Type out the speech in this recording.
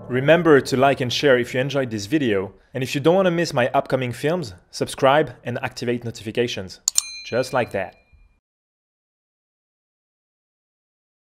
Remember to like and share if you enjoyed this video, and if you don't want to miss my upcoming films, subscribe and activate notifications. Just like that.